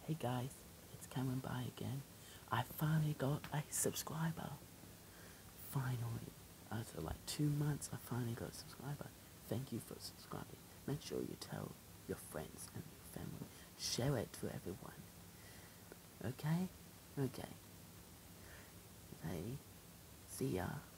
Hey guys, it's Camron by again. I finally got a subscriber. Finally. After like 2 months, I finally got a subscriber. Thank you for subscribing. Make sure you tell your friends and your family. Share it to everyone. Okay? Okay. Hey, see ya.